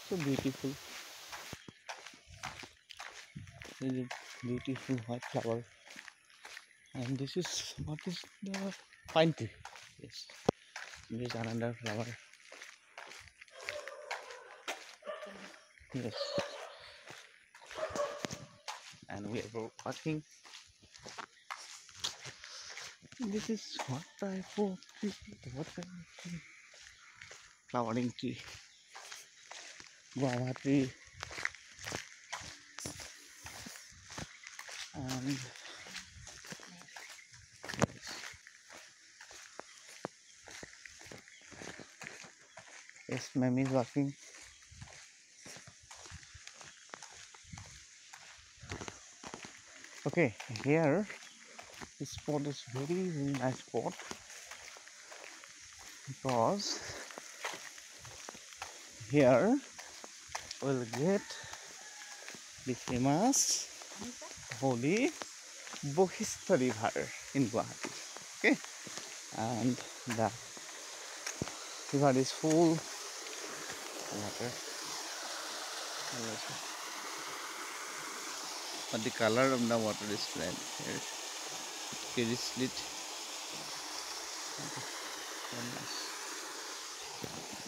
So beautiful. This is a beautiful white flower. And this is what is the pine tree. Yes. This is another flower. Yes. And we are walking. This is what type of tree? What kind of tree? Flowering tree. Guwahati. And yes, ma'am is walking. Okay, here this spot is very nice spot because here we'll get the famous holy Bohista river in Guwahati. Okay, and the river is full water. But the color of the water is red. Here is slit. Very nice.